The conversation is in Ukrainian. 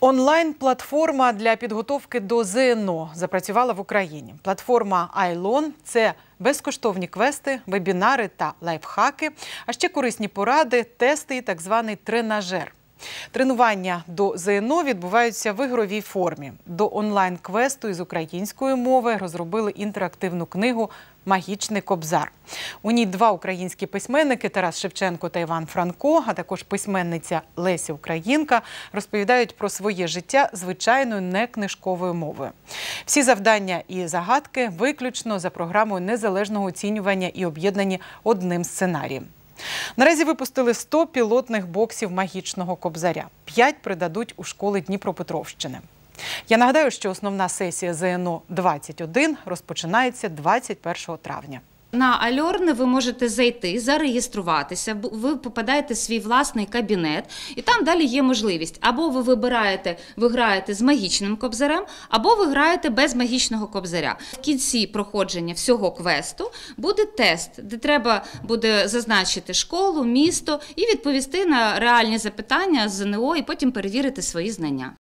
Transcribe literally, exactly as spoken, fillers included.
Онлайн-платформа для підготовки до зе ен о запрацювала в Україні. Платформа айлон – це безкоштовні квести, вебінари та лайфхаки, а ще корисні поради, тести і так званий тренажер. Тренування до зе ен о відбуваються в ігровій формі. До онлайн-квесту із української мови розробили інтерактивну книгу «Магічний кобзар». У ній два українські письменники – Тарас Шевченко та Іван Франко, а також письменниця Леся Українка розповідають про своє життя звичайною некнижковою мовою. Всі завдання і загадки виключно за програмою незалежного оцінювання і об'єднані одним сценарієм. Наразі випустили сто пілотних боксів магічного кобзаря. п'ять придадуть у школи Дніпропетровщини. Я нагадаю, що основна сесія зе ен о двадцять один розпочинається двадцять першого травня. На Альорн ви можете зайти, зареєструватися, ви попадаєте в свій власний кабінет, і там далі є можливість. Або ви вибираєте, ви граєте з магічним кобзарем, або ви граєте без магічного кобзаря. В кінці проходження всього квесту буде тест, де треба буде зазначити школу, місто і відповісти на реальні запитання з зе ен о, і потім перевірити свої знання.